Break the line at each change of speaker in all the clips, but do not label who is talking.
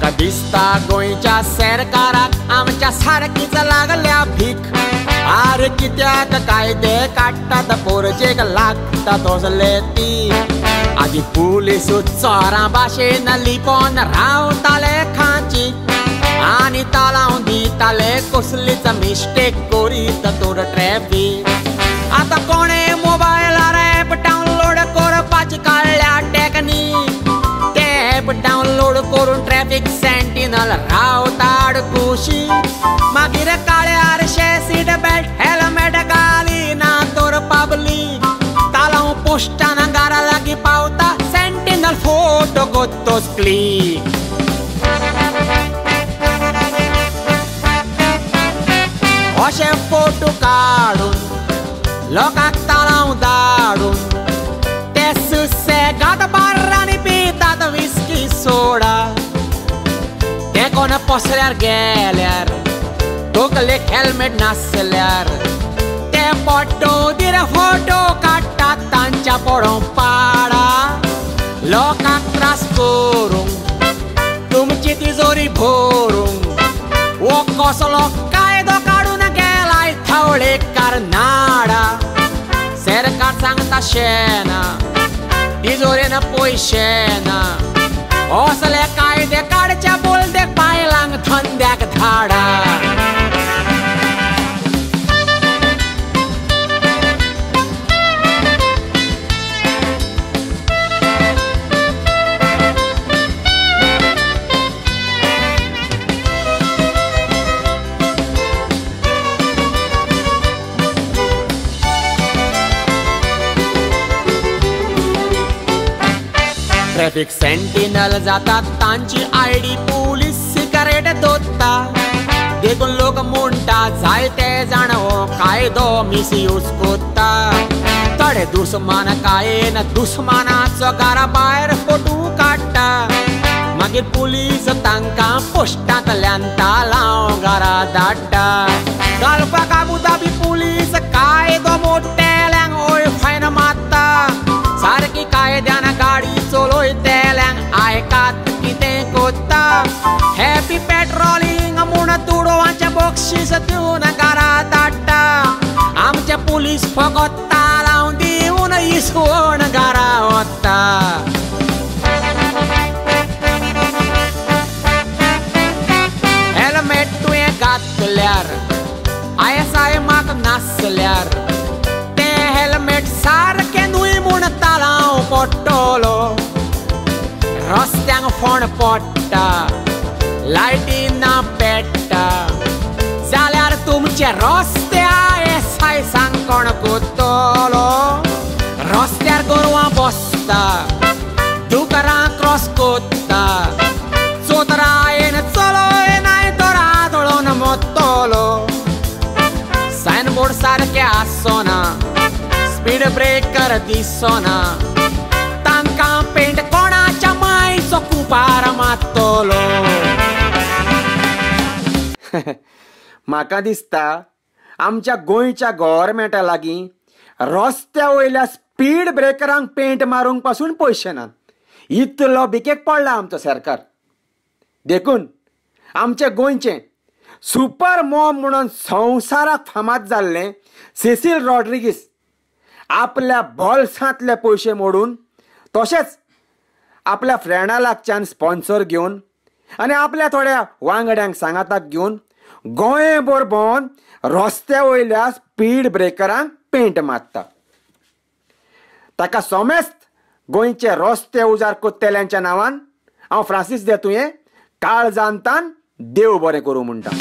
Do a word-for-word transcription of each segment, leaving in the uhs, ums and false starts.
दिसता गोंयच्या सरकाराक आमच्या सारकीच लागल्या भीक। आरे कित्याक कायदे काडटात पोरचेक लागता तोसले ती। आदी पुलीस चोरां भाशेन लिपोन रावताले खांची आनी तालाव दिताले कसलीच मिस्टेक करीत तर ट्रॅफिक। आतां कोणे मोबायलार ऍप डावनलोड करपाची काडल्या टॅक्नीक। ते ऍप डावनलोड करून ट्रॅफिक सेंटिनल रावताड कुशी। मागीर काळे आरशे सीट बेल्ट हेल्मेट घालिना तर पब्लीक। तालाव पोस्टान घरा लागीं पावता सेंटिनल फोटो कोत्तोच क्लिक। अशे फोटो काडून लोकांक तालाव धाडून ते सुसेगाद बार्रांनी पितात विस्की सोडा। ते कोण पसऱ्यार गेल्यार तकलेक हेल्मेट नासल्यार ते पड्डोदीर फोटो काडटात तांच्या पडोवंक पाडा। लोकांक त्रास करूंक तुमची तिजोरी भरूंक वो कसलो कायदो काडून गेलाय थावडेकार नाडा। सरकार सांगता शेना तिजोरेन पयशे ना। असले कायदे काडच्या बोलदेक बायलांक धंद्याक धाडा। ट्रॅफिक सेंटिनल जातात तांची आयडी पुलीस सिगारेट दोत्ता। देखून लोक म्हणटा जायते जाण हो कायदो मिसयूज कोत्ता। थोडे दुस्मान कायेन दुस्मानाचो घरा भायर फोटो काडटा। मागीर पुलीस तांकां पोस्टांतल्यान तालाव घरा धाडटा। घालपाक आबुधाबी पुलीस कायदो मोट्टेल्यांक ओय फायन मारता। सारकी कायद्यान गाडी चलोयतेल्यांक आयकात कितें कोत्ता। हॅपी पेट्रोलिंग म्हूण तुडोवाचें बक्षीस दिवन घरा धाडटा। आमचे पुलीस फकत तालाव दिवन इसवण घरा वता। हेल्मेट तुवें घातल्यार आयसाय म्हाका नासल्यार तें हेल्मेट सारकें न्हय म्हूण तालाव पडटलो। रस्त्यांक फोंड पडटा लायटी ना पेट्टा जाल्यार तुमचे रस्ते आयसाय सांग कोण कोत्तलो। रस्त्यार गोरवां बसता दुकरां क्रॉस कोत्ता। चोतरायेन चलयनाय तर आदळोन मोत्तलो। सायनबोर्ड सारके आसना स्पीड ब्रेकर दिसना। तांकां पेंट कोणाच्या मायचो कुपार मात्तलो।
म्हाका दिसता आमच्या गोंयच्या गव्हर्मेंटा लागीं रस्त्या वयल्या स्पीड ब्रेकरांक पेंट मारूंक पासून पयशे नात। इतलो बिकेक पडला आमचो सरकार। देखून आमचे गोंयचे सुपर मॉम म्हणून संवसाराक फामाद जाल्ले सेसील रॉड्रिगीस आपल्या बोल्सांतले पयशे मोडून तशेंच आपल्या फ्रेंडा लागच्यान स्पॉन्सर घेवन आनी आपल्या थोड्या वांगड्यांक सांगाताक घेवन गोंयभर भोंवन रस्त्या वयल्या स्पीड ब्रेकरांक पेंट मारता। ताका सोमेस्त गोंयचे रस्ते उजार कोत्तेल्यांच्या नांवान हांव फ्रांसीस दे तुयें काळ जाणतान देव बरें करूं म्हणटा।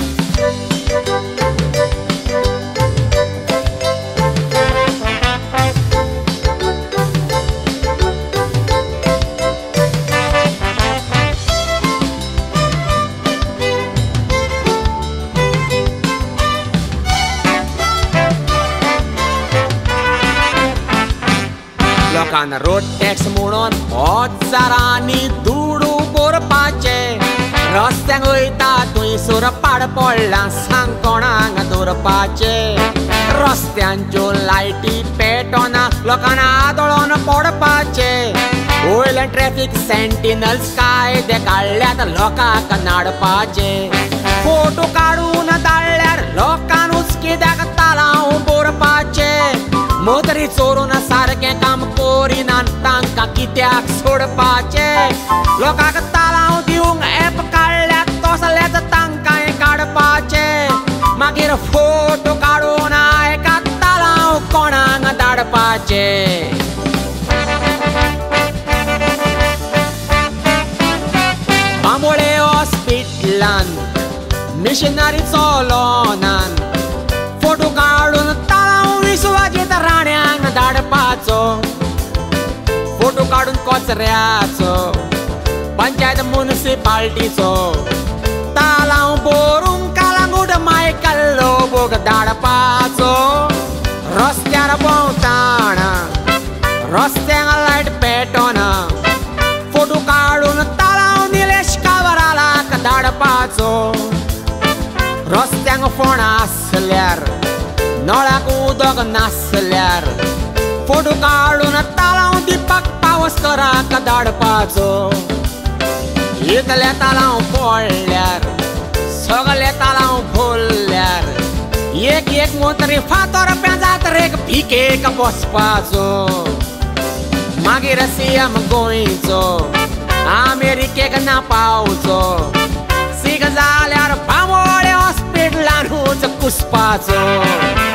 लोकांना रोड टॅक्स म्हणून हजारांनी दुडू भरपाचे। रस्त्यांक वयता थंयसर पाड पडला सांग कोणाक दवरपाचे। रस्त्यांच्यो लायटी पेटोना लोकांना आदळोन पडपाचे। वयल्यान ट्रॅफिक सेंटिनल्स कायदे काडल्यात लोकांक नाडपाचे फोटो काडून धाडल्यार लोकांनूच कित्याक तालांव बरपाचे मोतरी चोरून सारकें काम करिनात तांकां कित्याक सोडपाचे लोकांक तालांव दिवंक एप काडल्यात तसलेच तांकां काडपाचे मागीर फोटो काडून एका तालांव कोणाक धाडपाचे बांबोळे हॉस्पिटलान मिशनरी चलोनान फोटो काडून तालांव विश्वाजीत राण्यांक धाडपाचो फोटो काडून कचऱ्याचो पंचायत म्युनिसिपालिटीचो तालांव भरून कालांगूट मायकल लोबोक धाडपाचो रस्त्यार भोंवताना रस्त्यांक लायट पेटोना फोटो काडून तालांव निलेश कावरालाक धाडपाचो रस्त्यांक फोंड आसल्यार नळाक उदक नासल्यार फोटो काडून तालांव दिवपाक पावसकराक धाडपाचो इतले तालांव पडल्यार सगळे तालांव भरल्यार एक एक मोतरी फातर रुपया जात्रेक भिकेक बसपाचो मागीर सीएम गोंयचो अमेरिकेक ना पावचो सीग जाल्यार बांबोळे हॉस्पिटलानूच कुसपाचो